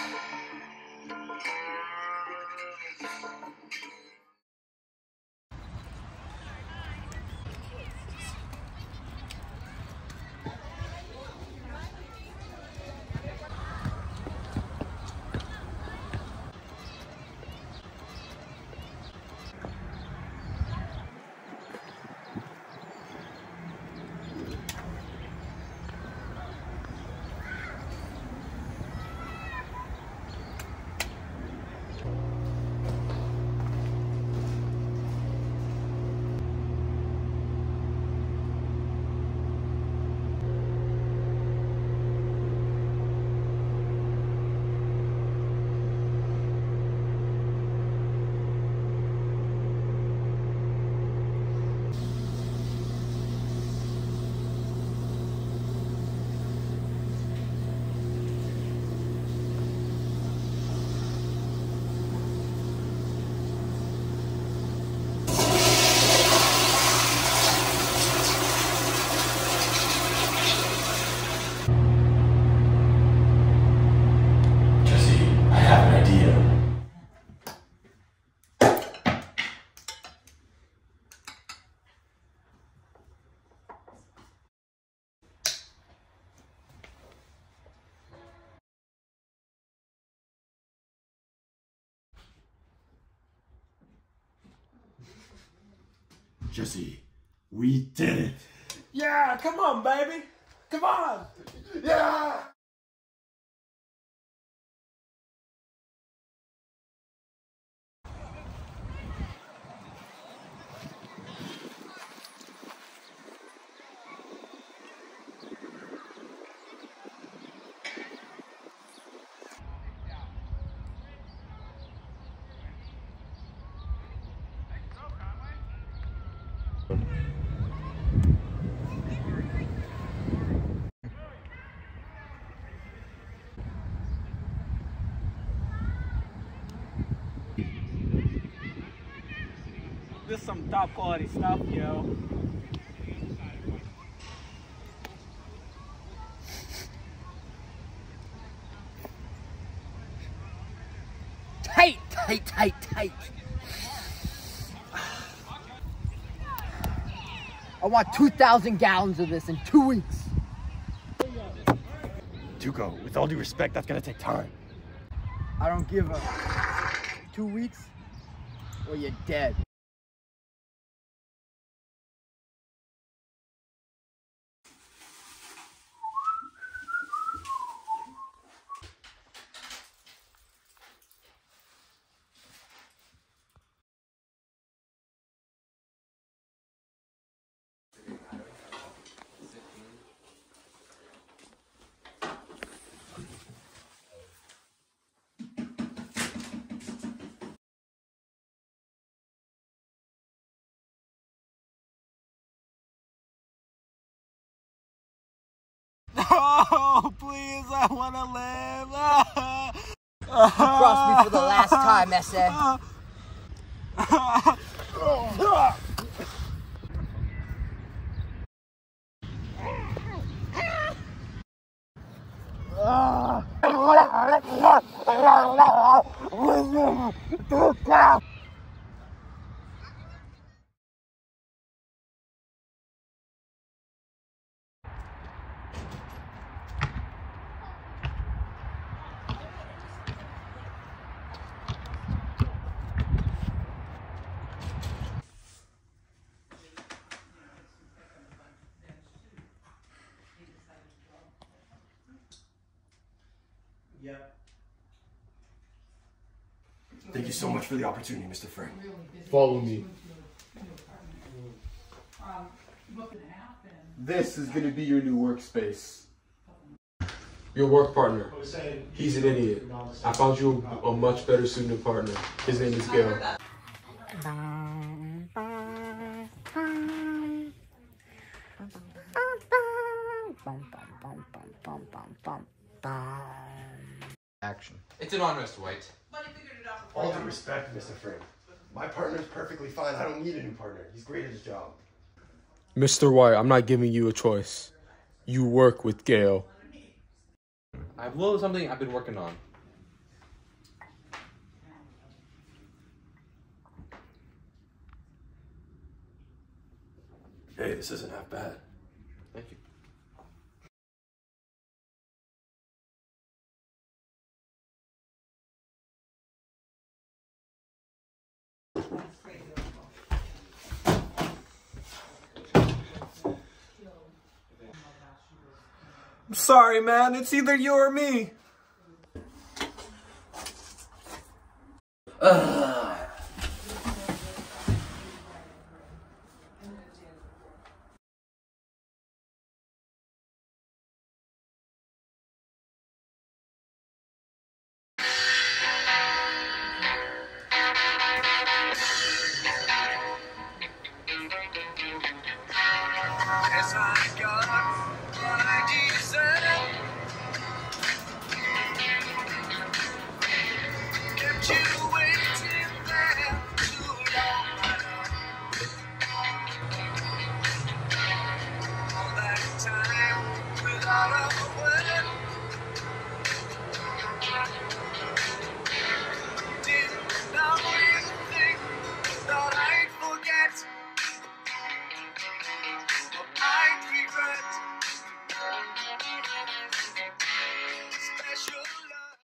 Jesse, we did it. Yeah, come on, baby. Come on. Yeah! This is some top quality stuff, yo. Tight, tight, tight, tight. I want 2,000 gallons of this in 2 weeks. Tuco, with all due respect, that's gonna take time. I don't give a 2 weeks or you're dead. Oh, please, I want to live. Cross me for the last time, SA. Thank you so much for the opportunity, Mr. Frank. Follow me. This is going to be your new workspace. Your work partner. He's an idiot. I found you a much better suited partner. His name is Gale. Action. It's an honor, Mr. White. All due respect, Mr. Frank. My partner's perfectly fine. I don't need a new partner. He's great at his job. Mr. White, I'm not giving you a choice. You work with Gale. I have a little something I've been working on. Hey, this isn't half bad. Thank you. I'm sorry, man. It's either you or me. Yes, I got what I deserve. Kept you waiting there too long, my love. All that time without a